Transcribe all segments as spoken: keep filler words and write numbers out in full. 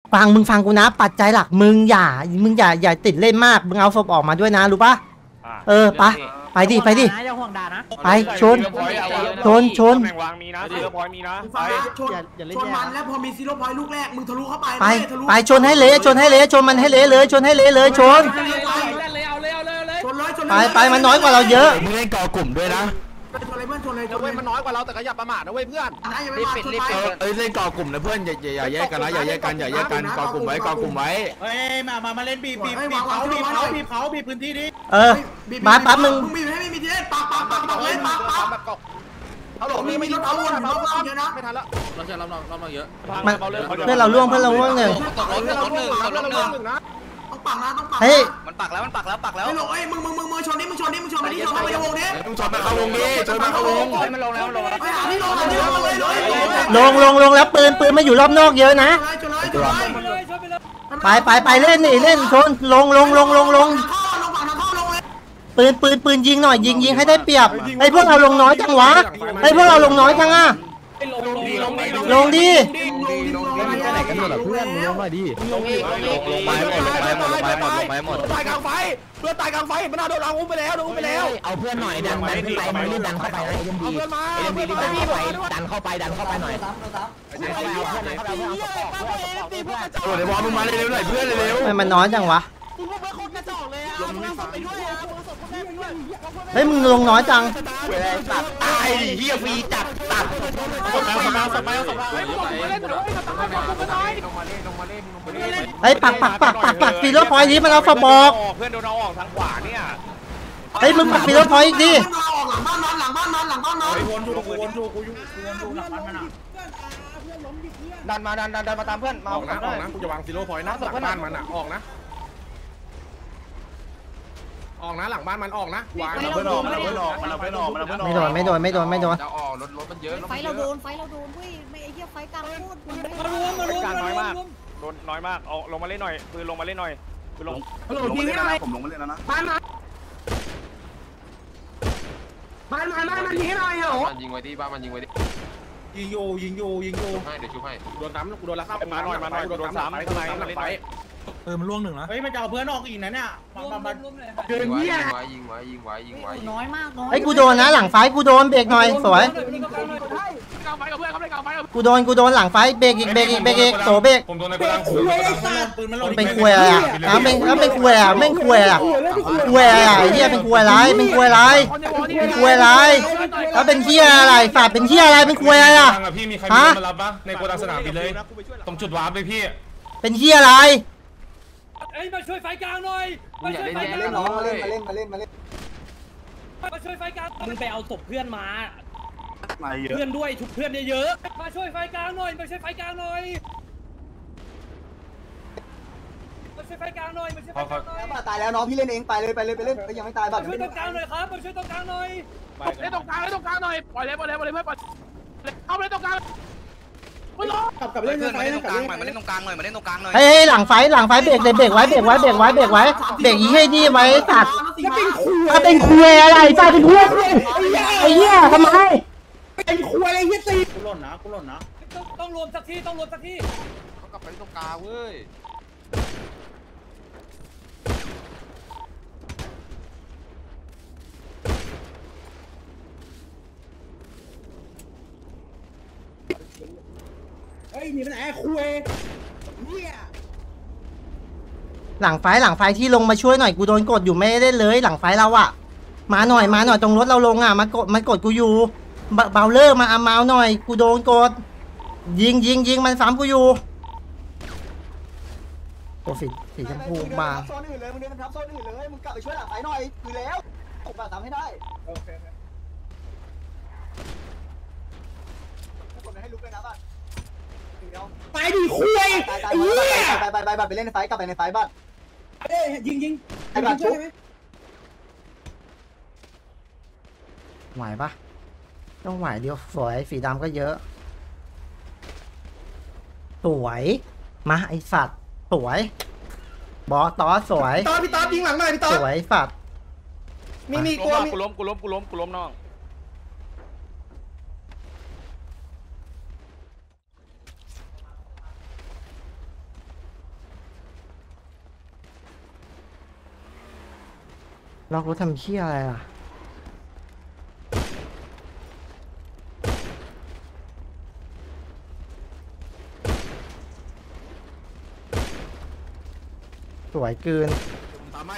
ฟังมึงฟังกูนะปัจจัยหลักมึงอย่ามึงอย่าอย่าติดเล่นมากมึงเอาศพออกมาด้วยนะรู้ปะเออไปไปดิไปดิไปชนชนชนวางมีนะซีโร่พอยต์มีนะไปชนชนมันแล้วพอมีซีโร่พอยต์ลูกแรกมึงทะลุเข้าไปไปไปชนให้เละชนให้เละชนมันให้เละเลยชนให้เละเลยชนไปไปมันน้อยกว่าเราเยอะมึงเล่นกอกลุ่มด้วยนะชนอะไรเพื่อนชนเลยเว้ยมันน้อยกว่าเราแต่ก็อย่าประมาทนะเว้ยเพื่อนรีบปิดรีบปิดเอ้ยเล่นกอกลุ่มนะเพื่อนอย่าอย่าแยกกันนะอย่าแยกกันอย่าแยกกันกอกลุ่มไว้กอกลุ่มไว้เฮ้ยมามามาเล่นบีบบีบบีบเขาบีบเขาบีบเขาบีบพื้นที่ดิเออมาปั๊บมึงมึงบีบให้ไม่มีที่เล่นปักปักปักปักเล่นปักปักเขาหลงมีมีรถเขาวนรถเขาเยอะนะไม่ทันละเราจะรับเราเรามาเยอะเพื่อนเราล่วงเพื่อนเราล่วงหนึ่งตกรถตกรถหนึ่งตกรถหนึ่งนะต้องปักนะต้องปักเฮ้ยมันปักแล้วมันปักแล้วปักแล้วไอ้หลงไอ้มึงมึงมึงมึงชนนี่มึงชนนี่มึงชนไปนี่ชนเข้าไปในวงนี้มึงชนมาเข้าวงนี้ชนมาเข้าวงมันลงแล้วลงแล้วไปหาที่ลงหาที่ลงเลยลงลงลงแล้วปืนปืนมาอยู่รอบนอกเยอะนะไปไปไปเล่นนี่เล่นชนลงลงลงลงลงปืนปืนปืนยิงหน่อยยิงยิงให้ได้เปรียบไอ้พวกเราลงน้อยจังวะไอ้พวกเราลงน้อยจังอ่ะลงดิเพื่อนลงมาดิลงลงไปหมดลงไปหมดลงไปหมดลงไปหมดตายกลางไฟเพื่อนตายกลางไฟมันโดนเราอุ้มไปแล้วโดนอุ้มไปแล้วเอาเพื่อนหน่อยดันดันขึ้นไปมันรีบดันเข้าไปนะเอ็มดีเอ็มดีรีบดันเข้าไปดันเข้าไปดันเข้าไปหน่อยโอ้ยบอลมึงมาเร็วๆหน่อยเพื่อนเร็วๆมันน้อยจังวะเฮ้ยมึงลงน้อยจังตายดิเฮียฟรีจัดตัดเฮ้ยปักปักปักปักปักฟีโร่พอยต์นี้มันเอาฝาบอกเพื่อนโดนเอาออกทางขวาเนี่ยเฮ้ยมึงปักฟีโร่พอยต์อีกดิหลังบ้านมันหลังบ้านมันหลังบ้านมันวนดูกูวนดูกูยุ่งกูวนดูหลังบ้านมันอ่ะดันมาดันดันดันมาตามเพื่อนมาออกนะออกนะกูจะวางซีโร่พอยต์นะหลังบ้านมันอ่ะออกนะออกนะหลังบ้านมันออกนะวางเราไม่ออกเราไม่ออกเราไม่ออกเราไม่ออกไม่โดนไม่โดนไม่โดนไม่โดนจะออกรถรถมันเยอะไฟเราโดนไฟเราโดนเว้ยไม่ไอ้เหี้ยไฟกลางพูดมารวมมารวมน้อยมากโดนน้อยมากเอาลงมาเล่นหน่อยปืนลงมาเล่นหน่อยปืนลงฮัลโหลยิงอะไรผมลงมาเล่นแล้วนะบ้านมาบ้านมาบ้านมันยิงหน่อยเหรอมันยิงไว้ที่บ้านมันยิงไว้ที่ยิงอยู่ยิงอยู่ยิงอยู่ให้เดี๋ยวช่วยให้โดนซ้ำกูโดนละครับมาหน่อยมาหน่อยโดนซ้ำข้างในข้างในเออมันล่วงหนึ่งนะเฮ้ยมันจะเอาเพื่อนออกอีกนะเนี่ยมามาเกินเหี้ยยิงไว้ยิงไว้ยิงไว้ยิงไว้น้อยมากน้อยไอ้กูโดนนะหลังไฟกูโดนเบรกหน่อยสวยกูโดนกูโดนหลังไฟเบรกอีกเบรกอีกเบรกอีกโตเบรกผมโดนในกระดังหูเป็นควยอ่ะแล้วเป็นแล้วเป็นควยอ่ะแม่งควยอ่ะควยอ่ะไอ้เหี้ยเป็นควยไรเป็นควยไรเป็นควยไรแล้วเป็นเหี้ยอะไรฝาดเป็นเหี้ยอะไรเป็นควยอะไรอ่ะพี่มีใครมารับปะในโกดังสนามบินเลยตรงจุดวาร์ปเลยพี่เป็นเหี้ยอะไรเอ้ยมาช่วยไฟกลางหน่อยมาช่วยไฟกลางน้องมาเล่นมาเล่นมาเล่นมาเล่นมาช่วยไฟกลางมึงไปเอาศพเพื่อนมาเพื่อนด้วยชุบเพื่อนเยอะๆมาช่วยไฟกลางหน่อยมาช่วยไฟกลางหน่อยมาช่วยไฟกลางหน่อยมาช่วยไฟกลางหน่อยตายแล้วน้องพี่เล่นเองไปเลยไปเลยไปเล่นยังไม่ตายแบบช่วยตรงกลางหน่อยครับมาช่วยตรงกลางหน่อยเล่นตรงกลางเล่นตรงกลางหน่อยปล่อยเลยปล่อยเลยปล่อยเลยเพื่อนปล่อยเข้าไปเล่นตรงกลางกลับกลับเล่นไฟตรงกลางหน่อยมาเล่นตรงกลางหน่อยมาเล่นตรงกลางหน่อยเฮ้ยหลังไฟหลังไฟเบรกเบรกไว้เบรกไว้เบรกไว้เบรกไว้เบรกยิงให้ดีไว้ตัดถ้าเป็นคุยอะไรถ้าเป็นคุยไอ้เหี้ยทำไมเป็นคุยอะไรเหี้ยตีกูหล่นนะกูหล่นนะต้องรวมสักที่ต้องรวมสักที่เขากลับไปตรงกลางเว้ยเฮ้ยนี่มันแอร์คุยเนี่ยหลังไฟหลังไฟที่ลงมาช่วยหน่อยกูโดนกดอยู่ไม่ได้เลยหลังไฟเราอะมาหน่อยมาหน่อยตรงรถเราลงอะมากดมากดกูอยู่เบาเลอร์มาอามาหน่อยกูโดนกดยิงยิงยิงมันซ้ำกูอยู่โอ้สีสีชมพูมาโซนอื่นเลยมึงเดินทับโซนอื่นเลยมึงกลับไปช่วยหลังไฟหน่อยคือแล้วผมมาทำให้ได้โอเคให้ลุกเลยนะบ้านไปดิคุยไปไปไปไปไปเล่นในไฟกลับไปในไฟบ้านเอ้ยยิงยิงไอ้บ้านชุบไหวปะต้องไหวเดียวสวยสีดำก็เยอะสวยมาไอสัตว์สวยบอสตอสวยตอพี่ตอยิงหลังหน่อยพี่ตอสวยสัตว์มีมีตัวกูล้มกูล้มกูล้มกูล้มน้องล็อกรถทำเชี่ยอะไรอ่ะสวยเกินตามไม่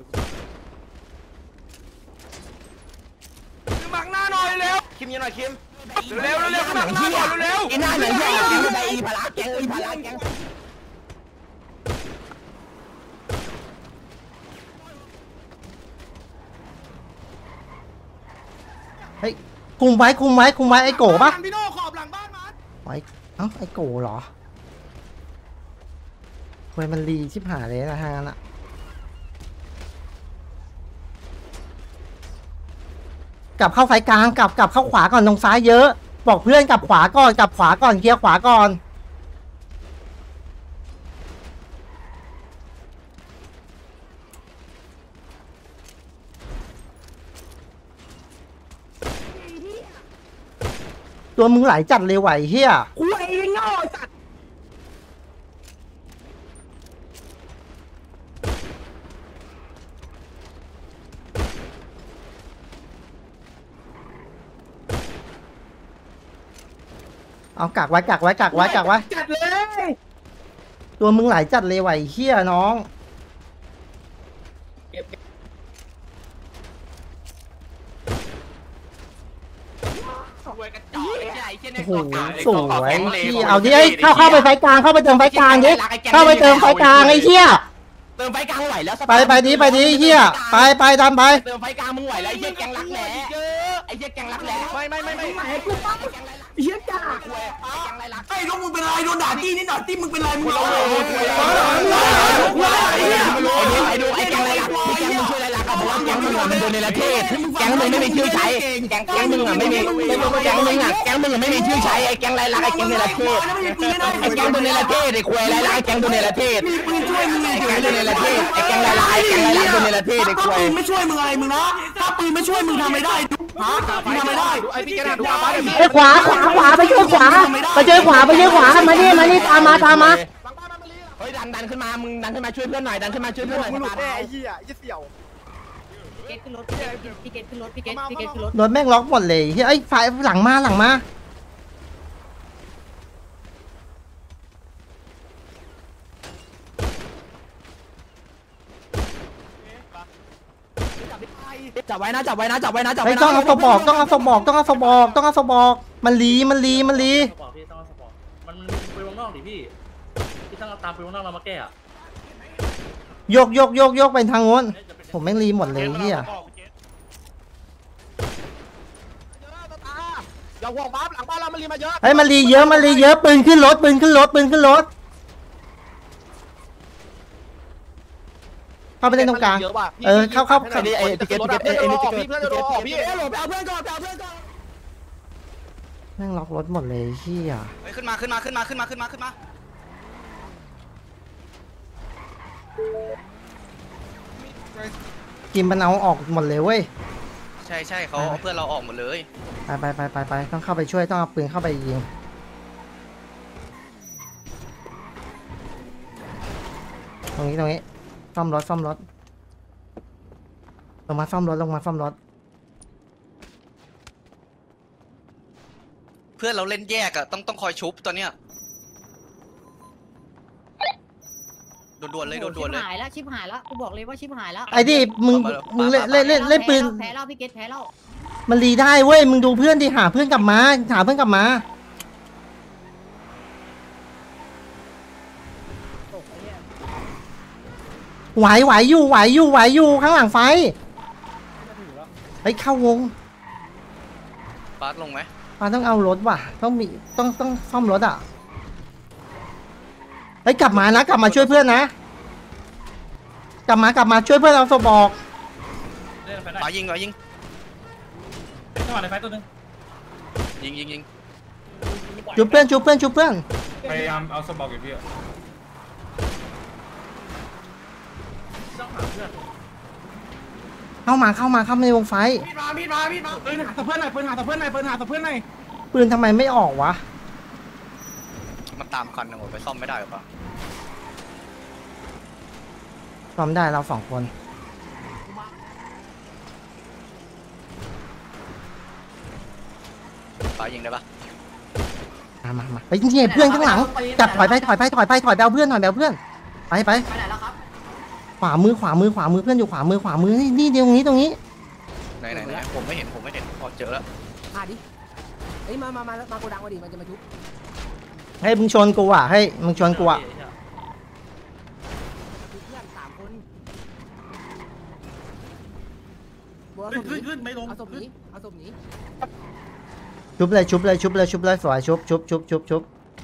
บังหน้าหน่อยเร็วคิมยังหน่อยคิมเร็วเร็วบังหน้าหน่อยเร็วอีน่าเหมือนเหี้ยแกงไปอีพาราแกงอีพาราแกงเฮ้ยคุมไว้คุมไว้คุมไว้ไอ้โกปะพี่โน่ขอบหลังบ้านมันไว้เอ้าไอ้โกเหรอเว้ยมันรีชิบหายเลยนะทางนั้นอะกลับเข้าไฟกลางกลับกลับเข้าขวาก่อนตรงซ้ายเยอะบอกเพื่อนกลับขวาก่อนกลับขวาก่อนเคลียร์ขวาก่อนตัวมึงไหลจัดเลยไหวเฮียกูไอ้เงาจัดเอากักไว้กักไว้กักไว้กักไว้จัดเลยตัวมึงไหลจัดเลยไหวเฮียน้องโอ้โหสวยพี่เอาดิไอ้เข้าเข้าไปไฟกลางเข้าไปเติมไฟกลางดิเข้าไปเติมไฟกลางไอ้เฮียเติมไฟกลางไหวแล้วไปไปดิไปดิเฮียไปไปตามไปเติมไฟกลางมึงไหวแล้วไอ้เหี้ยแกงรักแหล่ไอ้เหี้ยแกงรักแหล่ไม่ไม่ไม่ไม่ไอ้กูปั๊บเหี้ยจ้าแกงไรรักไอ้ลูกมึงเป็นอะไรโดนด่าจี้นี่หน่อยจี้มึงเป็นอะไรมึงเอาไอ้ดูไอ้แกงไรรักไอ้แกงมึงช่วยไรรักเพราะว่าแกงมึงอ่ะมันโดนในประเทศแกงมึงไม่มีชื่อใช้แกงแกงมึงอ่ะไม่มีแกงมึงอ่ะแกงมึงอ่ะไม่มีชื่อใช้ไอ้แกงไรรักไอ้แกงในประเทศไอ้แกงตัวในประเทศไอ้ควยไรรักไอ้แกงตัวในประเทศปืนช่วยมึงไงไอ้แกงตัวในประเทศไอ้แกงไรรักไอ้แกงไรรักตัวในประเทศไอ้ควยปืนไม่ช่วยมึงอะไรมึงนะถ้าปืนไม่ช่วยมึงทำไม่ได้ฮะมึงทำไม่ได้ไอพี่แกน่าดูอาบ้าไอ้ขวาขวาขวาไปช่วยขวาไปช่วยขวาไปช่วยขวามาดิมาดิตามมาตามมาเฮ้ยดันดันขึ้นมามึงดันขึ้นมาช่วยเพื่อนหน่อยดันขึ้นมาช่วยเพื่อนหน่อยมึงหลุดแน่ไอ้เหี้ยยี่เสี่ยวเกตขึ้นรถพี่เกตขึ้นรถพี่เกตพี่เกตขึ้นรถรถแม่งล็อกหมดเลยเฮ้ยไอ้ฝ่ายหลังมาหลังมาจับไว้นะจับไว้นะจับไว้นะจับไอ้ไว้นะต้องเอาสบอกต้องเอาสบอกต้องเอาสบอกต้องเอาสบอกมันรีมันรีมันรีสปอร์ตพี่ต้องสปอร์ตมันไปวงนอกดิพี่พี่ต้องตามไปวงนอกเรามาแก้อะโยกโยกโยกโยกไปทางโน้นผมแม่งรีหมดเลยเฮียอย่าห่วงบ้าหลังบ้านเรามันรีมาเยอะไอ้มันรีเยอะมันรีเยอะปืนขึ้นรถปืนขึ้นรถปืนขึ้นรถเข้าไปเล่นตรงกลางเออเข้าเข้าไอ้ไอ้พี่เกตพี่เกตไอ้ไอ้พี่เกตพี่เพื่อนจะโดนออกพี่เอ้ยหลบไปเอาเพื่อนก่อนไปเอาเพื่อนก่อนแม่งล็อกรถหมดเลยเฮียขึ้นมาขึ้นมาขึ้นมาขึ้นมาขึ้นมาขึ้นมากิมมันเอาออกหมดเลยเว้ยใช่ใช่เขาเอาเพื่อนเราออกหมดเลยไปไปไปไปไปต้องเข้าไปช่วยต้องเอาปืนเข้าไปยิงตรงนี้ตรงนี้ซ่อมรถซ่อมรถลงมาซ่อมรถลงมาซ่อมรถเพื่อนเราเล่นแยกอะต้องต้องคอยชุบตัวเนี้ยด่วนๆเลยด่วนๆเลยชิบหายแล้วชิบหายแล้วกูบอกเลยว่าชิบหายแล้วไอ้ดิมึงมึงเล่นเล่นเล่นเล่นปืนแพ้แล้วพี่เกตแพ้แล้วมันรีได้เว้ยมึงดูเพื่อนดิหาเพื่อนกลับมาหาเพื่อนกลับมาไหวไหวอยู่ไหวอยู่ไหวอยู่ข้างหลังไฟเฮ้ยเข้าวงปาร์ตลงไหมปาต้องเอารถว่ะต้องมีต้องต้องซ่อมรถอ่ะเฮ้ยกลับมานะกลับมาช่วยเพื่อนนะกลับมากลับมาช่วยเพื่อนเราสบอกเล่นไฟได้ปายิงปายิงจังหวะในไฟตัวนึงยิงยิงยิงจุบเพื่อนจุบเพื่อนจุบเพื่อนพยายามเอาสมองอยู่พี่ต้องหาเพื่อนเข้ามาเข้ามาเข้ามาในวงไฟมีดมามีดมามีดมาปืนหาตะเพื่อนหน่อยปืนหาตะเพื่อนหน่อยปืนหาตะเพื่อนหน่อยปืนทำไมไม่ออกวะมันตามคันหนึ่งไปซ่อมไม่ได้หรอปะซ่อมได้เราสองคนยิงได้ปะมามามาไปยิงเพื่อนข้างหลังจับถอยไปถอยไปถอยไปถอยไปเอาเพื่อนถอยไปเอาเพื่อนไปไปไปไหนแล้วครับขวามือขวามือขวามือเพื่อนอยู่ขวามือขวามือนี่นี่ตรงนี้ตรงนี้ไหนไหนไหนผมไม่เห็นผมไม่เห็นพอเจอแล้วพาดิเฮ้ยมามามามาโกดังมาดิมันจะมาทุบให้มึงชนกูอ่ะให้มึงชนกูอ่ะเพื่อนสามคนบัวเอาศพนี้ขึ้นไม่ลงเอาศพนี้เอาศพนี้ชุบเลยชุบเลยชุบเลยชุบเลยสวยชุบชุบชุบชุบชุบ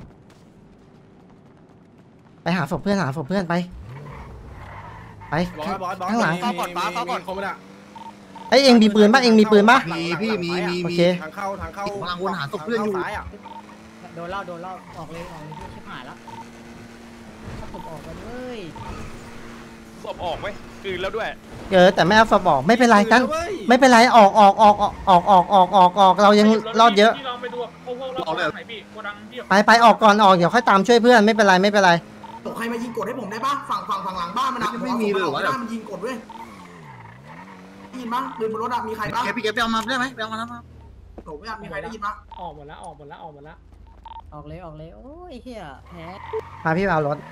ไปหาศพเพื่อนหาศพเพื่อนไปไปข้างหลังเขาก่อนป้าเขาก่อนเขาไม่ได้ไอ้เองมีปืนป่ะเองมีปืนป่ะมีพี่มีมีโอมีเคทางเข้าทางเข้ากำลังวนหาศพเพื่อนอยู่โดนเล่าโดนเล่าออกเลยออกเลยชิบหายแล้วถ้าผมออกกันเว้ยศพออกไหมกลืนแล้วด้วยเออแต่ไม่เอาศพบอกไม่เป็นไรตั้งไม่เป็นไรออกออกออกออกออกออกออกออกออกเรายังรอดเยอะพี่ลองไปดูพวกพวกเราไหนพี่โกดังพี่ไปไปออกก่อนออกเดี๋ยวค่อยตามช่วยเพื่อนไม่เป็นไรไม่เป็นไรตกใครมายิงกดให้ผมได้ป่ะฝั่งฝั่งฝั่งหลังบ้านมันไม่มีเลยหรอมันยิงกดด้วยได้ยินมั้งปืนบนรถมีใครบ้างพี่เก็บไปเอามาได้ไหมไปเอามาแล้วครับโหไม่มีใครได้ยินมั้งออกหมดแล้วออกหมดแล้วออกหมดแล้วออกเลยออกเลยโอ้ยเฮียแพ้พาพี่ไปเอารถ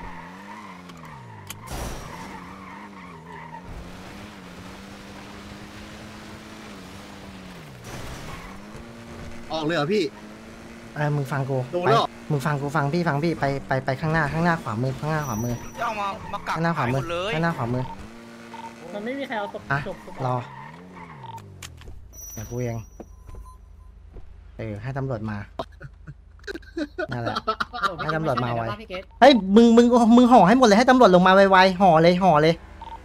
ออกเลยเหรอพี่เออมึงฟังกูโดนไปแล้วมึงฟังกูฟังพี่ฟังพี่ไปไปไปข้างหน้าข้างหน้าขวามือข้างหน้าขวามือจะเอามามากักข้างหน้าขวามือเลยข้างหน้าขวามือมันไม่มีใครเอาศพอ่ะจบรอเดี๋ยวกูเองเออให้ตำรวจมานั่นแหละ ให้ตำรวจมาไว้พี่เกตเฮ้ยมึงมึงมึงห่อให้หมดเลยให้ตำรวจลงมาไวๆห่อเลยห่อเลย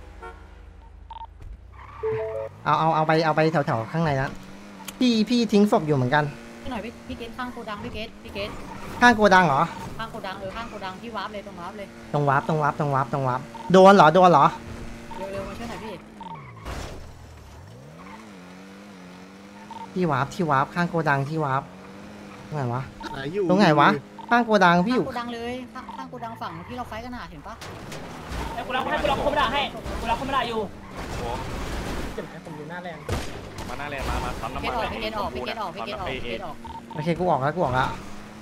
เอาเอาเอาไปเอาไปแถวๆข้างในนะพี่พี่ทิ้งศพอยู่เหมือนกันพี่หน่อยพี่พี่เกตข้างโกดังพี่เกตพี่เกตข้างโกดังเหรอข้างโกดังเออข้างโกดังที่วาร์ปเลยตรงวาร์ปเลยตรงวาร์ปตรงวาร์ปตรงวาร์ปตรงวาร์ปโดนเหรอโดนเหรอเร็วๆมาช่วยหน่อยพี่ที่วาร์ปที่วาร์ปข้างโกดังที่วาร์ปตรงไหนวะไหนอยู่ตรงไหนวะข้างโกดังพี่อข้างยู่โกดังเลยข้างข้างโกดังฝั่งที่เราไฟกันหนาเห็นปะกูรับให้กูรับคอมไม่ได้ให้กูรับคอมไม่ได้อยู่เจ็บไหมผมอยู่หน้าแรงมาหน้าแรงมามาปั๊มน้ำพี่มันเกตออกพี่เกตออกพี่เกตออกพี่เกตออกพี่เกตออกโอเคกูออกแล้วกูออกแล้ว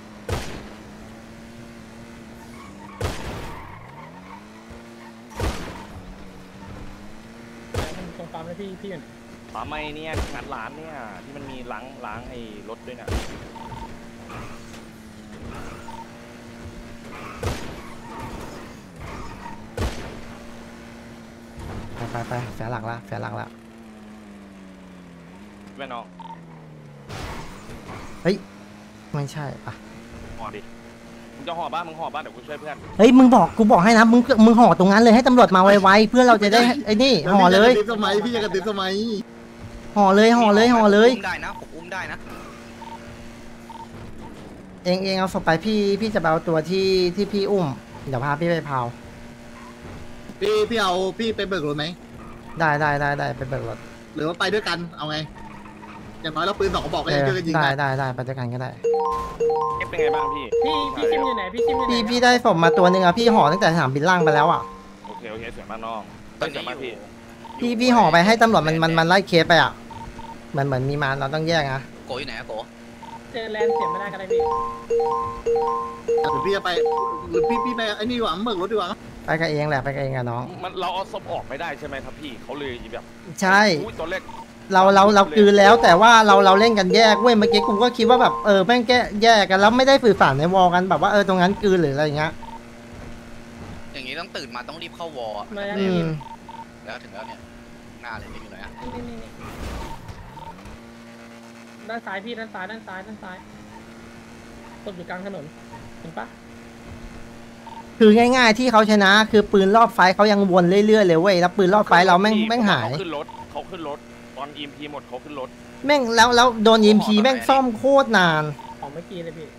ตรงปั๊มเลยพี่พี่อยู่ไหนปั๊มไอ้เนี่ยงานร้านเนี่ยที่มันมีล้างล้างไอ้รถด้วยน่ะไปไปไปแฝงหลักละแฝงหลักละแม่น้องเฮ้ยไม่ใช่ปะห่อดิมึงจะห่อบ้านมึงห่อบ้านเดี๋ยวกูช่วยเพื่อนเฮ้ยมึงบอกกูบอกให้นะมึงมึงห่อตรงนั้นเลยให้ตำรวจมาไวๆเพื่อเราจะได้ไอ้นี่ห่อเลยสมัยพี่จะกระติบสมัยห่อเลยห่อเลยห่อเลยอุ้มได้นะผมอุ้มได้นะเองเองเอาศพไปพี่พี่จะไปเอาตัวที่ที่พี่อุ้มเดี๋ยวพาพี่ไปเผาพี่พี่เอาพี่ไปเบิกรถไหมได้ได้ได้ได้ไปเบิกรถหรือว่าไปด้วยกันเอาไงอย่างน้อยเราปืนสองกระบอกก็เอยังอช่วยกันยิงได้ได้ได้ได้ไปด้วยกันก็ได้เก็บเป็นไงบ้างพี่พี่พี่คิมอยู่ไหนพี่คิมอยู่ไหนพี่พี่ได้ศพมาตัวหนึ่งอะพี่ห่อตั้งแต่สนามบินล่างไปแล้วอะโอเคโอเคเสียงบ้านน้องเสียงบ้านพี่พี่พี่ห่อไปให้ตำรวจมันมันมันไล่เคสไปอะเหมือนเหมือนมีมาเราต้องแยกนะโกอยู่ไหนอะโกเจอแลนเสียไม่ได้ก็ได้พี่หรือพี่จะไปหรือพี่พี่ไปไอ้นี่ดีกว่าเบิกรถดีกว่าไปกับเองแหละไปกับเองกับน้องมันเราเอาศพออกไม่ได้ใช่ไหมครับพี่เขาเลยแบบใช่อุ้ยตัวเล็กเราเราเราคืนแล้วแต่ว่าเราเราเล่นกันแยกเว้ยเมื่อกี้กูก็คิดว่าแบบเออแม่งแก้แยกกันแล้วไม่ได้สื่อสารในวอลกันแบบว่าเออตรงนั้นคืนหรืออะไรอย่างเงี้ยอย่างนี้ต้องตื่นมาต้องรีบเข้าวอร์มาแล้วอืมแล้วถึงแล้วเนี่ยหน้าเลยอยู่ไหนอะนี่นี่นี่ด้านซ้ายพี่ด้านซ้ายด้านซ้ายด้านซ้ายตกอยู่กลางถนนเห็นปะคือง่ายๆที่เขาชนะคือปืนรอบไฟเขายังวนเรื่อยๆเลยเว้ยแล้วปืนรอบไฟเราแม่งแม่งหายเขาขึ้นรถเขาขึ้นรถตอนอีมพีหมดเขาขึ้นรถแม่งแล้วแล้วโดนยิมพีแม่งซ่อมโคตรนานของเมื่อกี้เลยพี่